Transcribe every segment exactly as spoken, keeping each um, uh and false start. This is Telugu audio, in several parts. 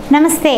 నమస్తే.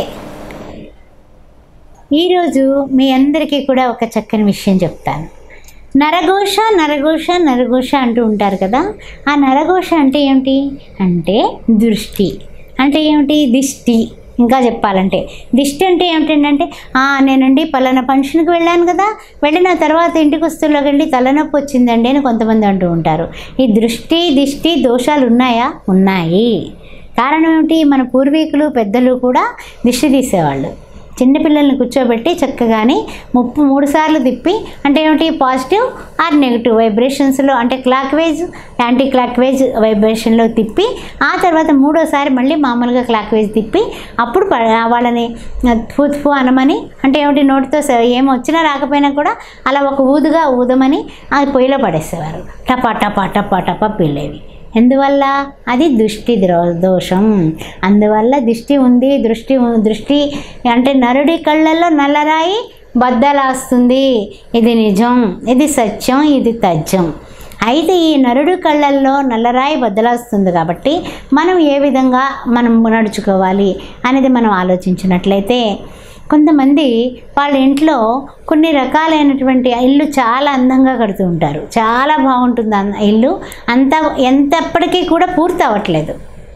ఈరోజు మీ అందరికీ కూడా ఒక చక్కని విషయం చెప్తాను. నరఘోష నరఘోష నరఘోష అంటూ ఉంటారు కదా. ఆ నరఘోష అంటే ఏమిటి అంటే దృష్టి అంటే ఏమిటి దిష్టి. ఇంకా చెప్పాలంటే దిష్టి అంటే ఏమిటంటే నేనండి పలానా ఫంక్షన్కి వెళ్ళాను కదా, వెళ్ళిన తర్వాత ఇంటికి వస్తువులోకండి తలనొప్పి వచ్చిందండి అని కొంతమంది అంటూ ఉంటారు. ఈ దృష్టి దిష్టి దోషాలు ఉన్నాయా? ఉన్నాయి. కారణం ఏమిటి? మన పూర్వీకులు పెద్దలు కూడా దిష్టి తీసేవాళ్ళు. చిన్నపిల్లల్ని కూర్చోబెట్టి చక్కగాని ముప్పు మూడు సార్లు తిప్పి అంటే ఏమిటి పాజిటివ్ ఆర్ నెగిటివ్ వైబ్రేషన్స్లో అంటే clockwise anti clockwise వైబ్రేషన్లో తిప్పి ఆ తర్వాత మూడోసారి మళ్ళీ మామూలుగా క్లాక్ వైజ్ తిప్పి అప్పుడు వాళ్ళని ఫూ ఫూ అనమని అంటే ఏమిటి నోటితో ఏం వచ్చినా రాకపోయినా కూడా అలా ఒక ఊదుగా ఊదమని అది పొయ్యిలో పడేసేవారు. టపా టపా టపా టపా పిల్లేవి. ఎందువల్ల? అది దృష్టి దోషం. అందువల్ల దృష్టి ఉంది. దృష్టి దృష్టి అంటే నరుడి కళ్ళల్లో నల్లరాయి బద్దలాస్తుంది. ఇది నిజం, ఇది సత్యం, ఇది తథ్యం. అయితే ఈ నరుడి కళ్ళల్లో నల్లరాయి బద్దలాస్తుంది కాబట్టి మనం ఏ విధంగా మనం నడుచుకోవాలి అనేది మనం ఆలోచించినట్లయితే కొంతమంది వాళ్ళ ఇంట్లో కొన్ని రకాలైనటువంటి ఇల్లు చాలా అందంగా కడుతూ ఉంటారు. చాలా బాగుంటుంది ఇల్లు, అంత ఎంతప్పటికీ కూడా పూర్తి అవ్వట్లేదు.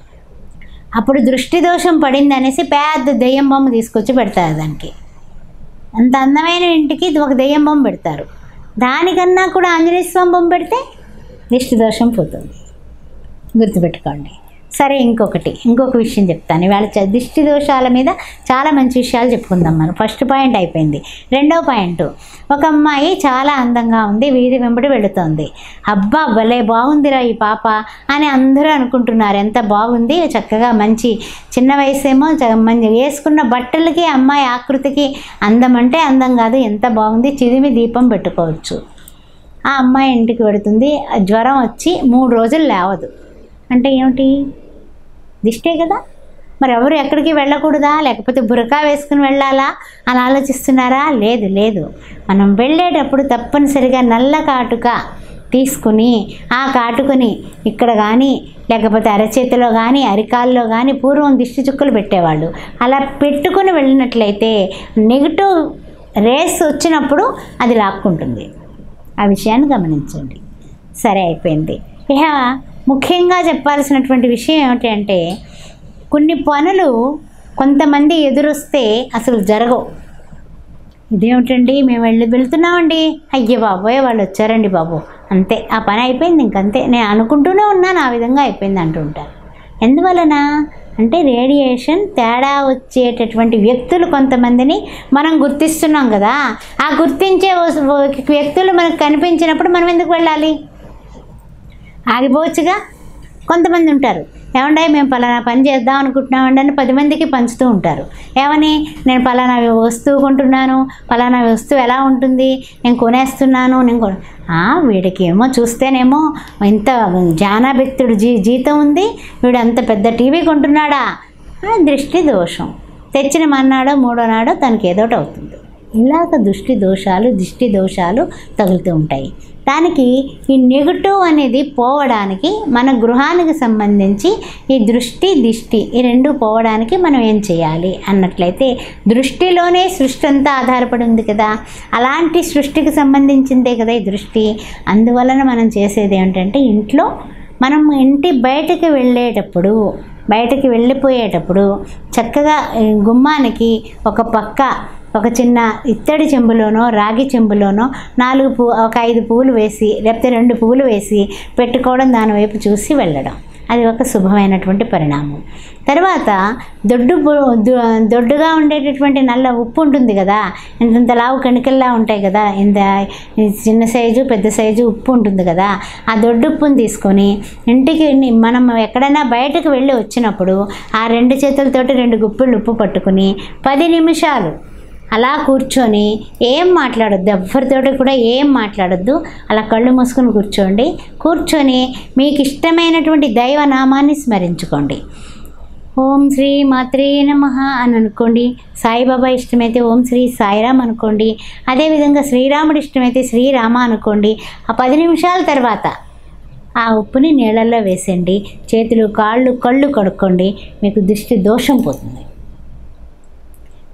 అప్పుడు దృష్టి దోషం పడింది అనేసి పెద్ద దెయ్యం బొమ్మ తీసుకొచ్చి పెడతారు. దానికి అంత అందమైన ఇంటికి ఒక దెయ్యం బొమ్మ పెడతారు. దానికన్నా కూడా ఆంజనేయ స్వామి బొమ్మ పెడితే దృష్టి దోషం పోతుంది. గుర్తుపెట్టుకోండి. సరే, ఇంకొకటి ఇంకొక విషయం చెప్తాను. ఇవాళ దిష్టి దోషాల మీద చాలా మంచి విషయాలు చెప్పుకుందాం మనం. ఫస్ట్ పాయింట్ అయిపోయింది. రెండో పాయింట్, ఒక అమ్మాయి చాలా అందంగా ఉంది, వీధి వెంబడి వెళుతోంది. అబ్బా భలే బాగుందిరా ఈ పాప అని అందరూ అనుకుంటున్నారు. ఎంత బాగుంది, చక్కగా మంచి చిన్న వయసేమో మంచి వేసుకున్న బట్టలకి అమ్మాయి ఆకృతికి అందం అంటే అందం కాదు, ఎంత బాగుంది, చిదిమి దీపం పెట్టుకోవచ్చు. ఆ అమ్మాయి ఇంటికి వెళుతుంది. జ్వరం వచ్చి మూడు రోజులు లేవదు. అంటే ఏమిటి? దిష్టే కదా. మరి ఎవరు ఎక్కడికి వెళ్ళకూడదా, లేకపోతే బురకా వేసుకుని వెళ్ళాలా అని ఆలోచిస్తున్నారా? లేదు లేదు. మనం వెళ్ళేటప్పుడు తప్పనిసరిగా నల్ల కాటుక తీసుకుని ఆ కాటుకని ఇక్కడ కానీ లేకపోతే అరచేతిలో కానీ అరికాల్లో కానీ పూర్వం దిష్టి చుక్కలు పెట్టేవాళ్ళు. అలా పెట్టుకుని వెళ్ళినట్లయితే నెగిటివ్ రేస్ వచ్చినప్పుడు అది లాక్కుంటుంది. ఆ విషయాన్ని గమనించండి. సరే, అయిపోయింది. ఇక ముఖ్యంగా చెప్పాల్సినటువంటి విషయం ఏమిటి అంటే కొన్ని పనులు కొంతమంది ఎదురొస్తే అసలు జరగవు. ఇదేమిటండి మేము వెళ్ళి వెళ్తున్నామండి, అయ్యో బాబోయ్ వాళ్ళు వచ్చారండి బాబు, అంతే ఆ పని అయిపోయింది, ఇంకంతే నేను అనుకుంటూనే ఉన్నాను, ఆ విధంగా అయిపోయింది అంటుంటారు. ఎందువలన అంటే రేడియేషన్ తేడా వచ్చేటటువంటి వ్యక్తులు కొంతమందిని మనం గుర్తిస్తున్నాం కదా. ఆ గుర్తించే వ్యక్తులు మనకు కనిపించినప్పుడు మనం ఎందుకు వెళ్ళాలి? ఆగిపోవచ్చుగా. కొంతమంది ఉంటారు, ఏమంటే మేము పలానా పని చేద్దాం అనుకుంటున్నామండి అని పది మందికి పంచుతూ ఉంటారు. ఏమని? నేను పలానా వస్తువు కొంటున్నాను, పలానా వస్తువు ఎలా ఉంటుంది, నేను కొనేస్తున్నాను, నేను కొ వీడికి ఏమో చూస్తేనేమో ఇంత జానాబెత్తుడు జీ జీతం ఉంది, వీడు అంత పెద్ద టీవీ కొంటున్నాడా? దృష్టి దోషం. తెచ్చిన మన్నాడో మూడో నాడో తనకి ఏదోటి అవుతుంది. ఇలాగ దృష్టి దోషాలు దిష్టి దోషాలు తగులుతూ ఉంటాయి. దానికి ఈ నెగటివ్ అనేది పోవడానికి మన గృహానికి సంబంధించి ఈ దృష్టి దిష్టి ఈ రెండు పోవడానికి మనం ఏం చేయాలి అన్నట్లయితే దృష్టిలోనే సృష్టి అంతా ఆధారపడి ఉంది కదా. అలాంటి సృష్టికి సంబంధించిందే కదా ఈ దృష్టి. అందువలన మనం చేసేది ఏంటంటే ఇంట్లో మనం ఇంటి బయటకు వెళ్ళేటప్పుడు బయటకు వెళ్ళిపోయేటప్పుడు చక్కగా గుమ్మానికి ఒక పక్క ఒక చిన్న ఇత్తడి చెంబులోనో రాగి చెంబులోనో నాలుగు పూ ఒక ఐదు పువ్వులు వేసి లేకపోతే రెండు పువ్వులు వేసి పెట్టుకోవడం, దాని వైపు చూసి వెళ్ళడం, అది ఒక శుభమైనటువంటి పరిణామం. తర్వాత దొడ్డు దొడ్డుగా ఉండేటటువంటి నల్ల ఉప్పు ఉంటుంది కదా, ఇంత లావు కణికల్లా ఉంటాయి కదా, ఇంత చిన్న సైజు పెద్ద సైజు ఉప్పు ఉంటుంది కదా, ఆ దొడ్డు ఉప్పుని తీసుకొని ఇంటికి మనం ఎక్కడైనా బయటకు వెళ్ళి వచ్చినప్పుడు ఆ రెండు చేతులతోటి రెండు గుప్పిళ్ళు ఉప్పు పట్టుకుని పది నిమిషాలు అలా కూర్చొని ఏం మాట్లాడొద్దు, ఎవరితోటి కూడా ఏం మాట్లాడొద్దు, అలా కళ్ళు మూసుకొని కూర్చోండి. కూర్చొని మీకు ఇష్టమైనటువంటి దైవనామాన్ని స్మరించుకోండి. ఓం శ్రీ మాత్రే నమః అని అనుకోండి. సాయిబాబా ఇష్టమైతే ఓం శ్రీ సాయిరామ్ అనుకోండి. అదేవిధంగా శ్రీరాముడి ఇష్టమైతే శ్రీరామ అనుకోండి. ఆ పది నిమిషాల తర్వాత ఆ ఉప్పుని నీళ్ళల్లో వేసేయండి. చేతులు కాళ్ళు కళ్ళు కడుక్కోండి. మీకు దృష్టి దోషం పోతుంది.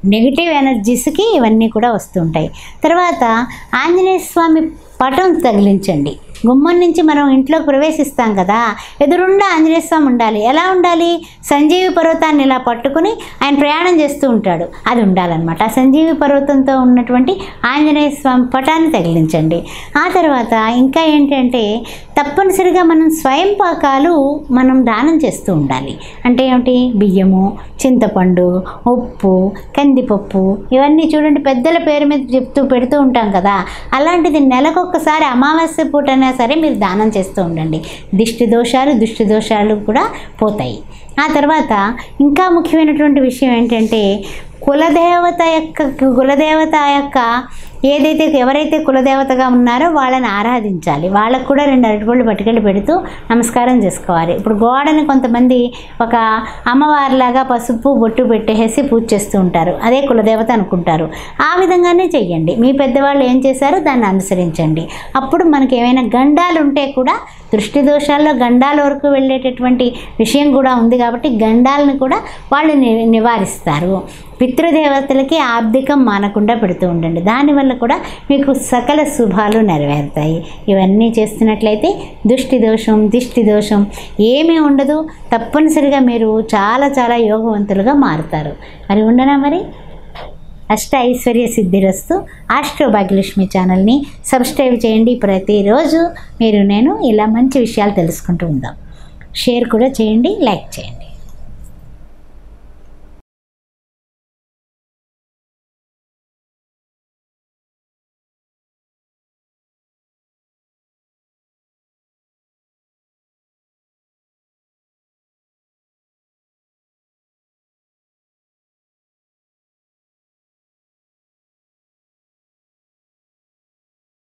నెగిటివ్ ఎనర్జీస్కి ఇవన్నీ కూడా వస్తుంటాయి. తర్వాత ఆంజనేయ స్వామి పటం తగిలించండి. గుమ్మం నుంచి మనం ఇంట్లోకి ప్రవేశిస్తాం కదా, ఎదురుండా ఆంజనేయ స్వామి ఉండాలి. ఎలా ఉండాలి? సంజీవి పర్వతాన్ని ఇలా పట్టుకుని ఆయన ప్రయాణం చేస్తూ ఉంటాడు, అది ఉండాలన్నమాట. ఆ సంజీవి పర్వతంతో ఉన్నటువంటి ఆంజనేయ స్వామి పటాన్ని తగిలించండి. ఆ తర్వాత ఇంకా ఏంటంటే తప్పనిసరిగా మనం స్వయం పాకాలు మనం దానం చేస్తూ ఉండాలి. అంటే ఏమిటి? బియ్యము, చింతపండు, ఉప్పు, కందిపప్పు, ఇవన్నీ చూడండి పెద్దల పేరు మీద చెప్తూ పెడుతూ ఉంటాం కదా, అలాంటిది నెలకొకసారి అమావాస్య పూటనే సరే మీరు దానం చేస్తూ ఉండండి. దిష్టి దోషాలు దుష్టి దోషాలు కూడా పోతాయి. ఆ తర్వాత ఇంకా ముఖ్యమైనటువంటి విషయం ఏంటంటే కులదేవత యొక్క కులదేవత యొక్క ఏదైతే ఎవరైతే కులదేవతగా ఉన్నారో వాళ్ళని ఆరాధించాలి. వాళ్ళకు కూడా రెండు అరటిపళ్ళు పట్టుకెళ్ళి పెడుతూ నమస్కారం చేసుకోవాలి. ఇప్పుడు గోడని కొంతమంది ఒక అమ్మవారిలాగా పసుపు బొట్టు పెట్టేసి పూజ చేస్తూ ఉంటారు, అదే కులదేవత అనుకుంటారు. ఆ విధంగానే చెయ్యండి. మీ పెద్దవాళ్ళు ఏం చేశారో దాన్ని అనుసరించండి. అప్పుడు మనకి ఏమైనా గండాలు ఉంటే కూడా, దృష్టి దోషాల్లో గండాల వరకు వెళ్ళేటటువంటి విషయం కూడా ఉంది కాబట్టి గండాలను కూడా వాళ్ళు ని నివారిస్తారు. పితృదేవతలకి ఆర్థికం మానకుండా పెడుతూ ఉండండి. దానివల్ల కూడా మీకు సకల శుభాలు నెరవేరుతాయి. ఇవన్నీ చేస్తున్నట్లయితే దుష్టి దోషం దిష్టి దోషం ఏమీ ఉండదు. తప్పనిసరిగా మీరు చాలా చాలా యోగవంతులుగా మారుతారు. మరి ఉండనా? మరి అష్ట ఐశ్వర్య సిద్ధిరస్తు ఆస్ట్రో భాగ్యలక్ష్మి ఛానల్ని సబ్స్క్రైబ్ చేయండి. ప్రతిరోజు మీరు నేను ఇలా మంచి విషయాలు తెలుసుకుంటూ ఉందాం. షేర్ కూడా చేయండి, లైక్ చేయండి.